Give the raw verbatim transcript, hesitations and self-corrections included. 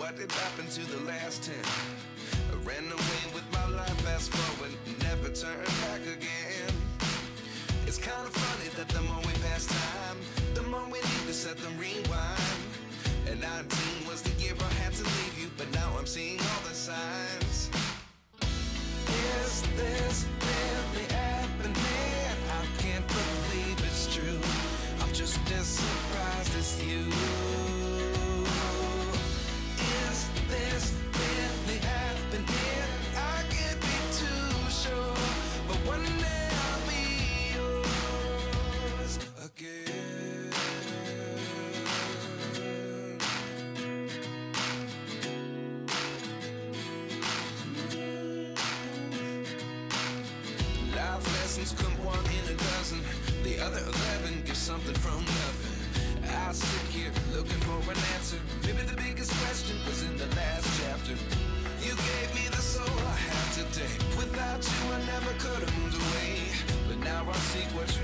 what did happen to the last ten? I ran away with my life, fast forward, never turn back again. It's kind of funny that the more we pass time, the more we need to set the rewind. And nineteen was the year I had to leave you, but now I'm seeing all the signs. Is this really happening? I can't believe it's true. I'm just as surprised as you. Is this really happening? I can't be too sure, but one day I'll be yours again. Life lessons come one in a dozen. The other eleven get something from nothing. I sit here looking for an answer. Maybe the biggest question was in the last chapter. You gave me the soul I have today. Without you I never could have moved away. But now I see what